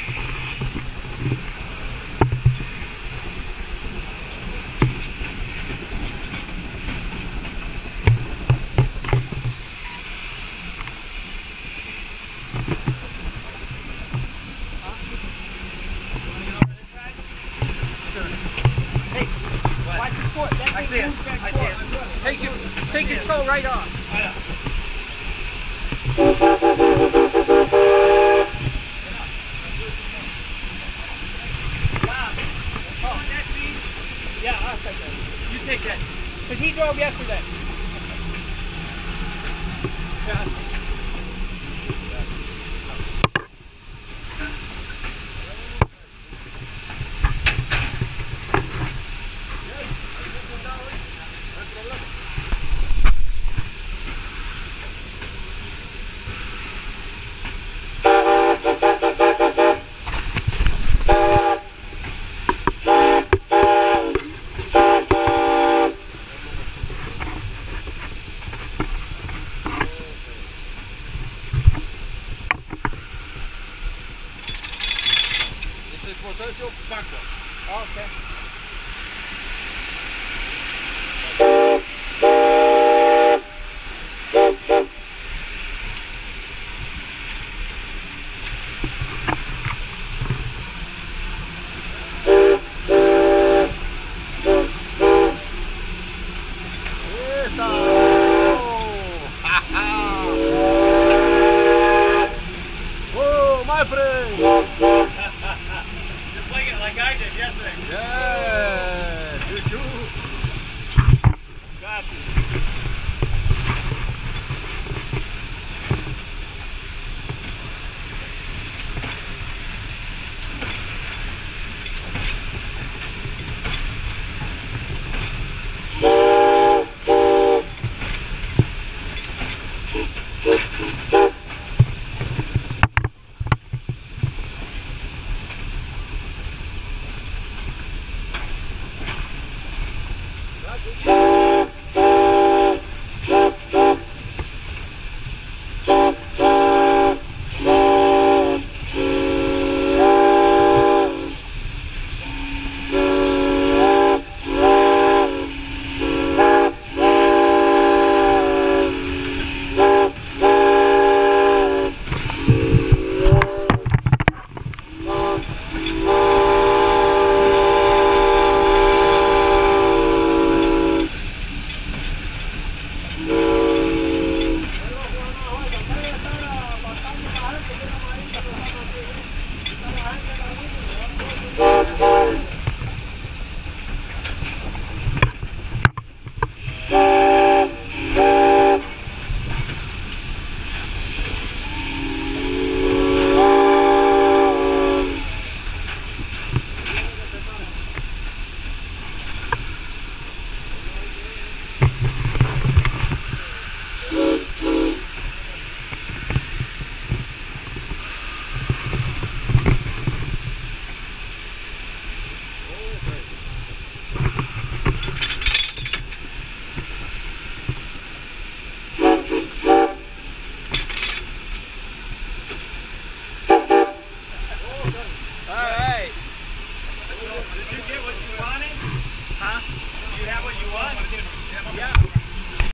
I see it. I see it. Take your toe right off. Yeah, I'll take that. You take that. Because he drove yesterday. Yeah. Potential backup. Okay. Whoa, my friend! Like I did yesterday. Yeah, you too. Got you. Did you get what you wanted? Huh? Do you have what you want? Yeah.